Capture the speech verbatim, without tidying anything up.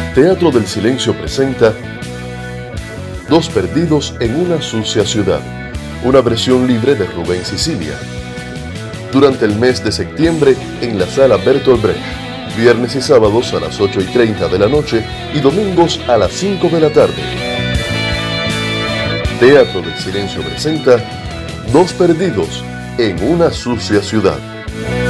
Teatro del Silencio presenta Dos perdidos en una sucia ciudad, una versión libre de Rubén Sicilia. Durante el mes de septiembre en la sala Bertolt Brecht, viernes y sábados a las ocho y treinta de la noche y domingos a las cinco de la tarde. Teatro del Silencio presenta Dos perdidos en una sucia ciudad.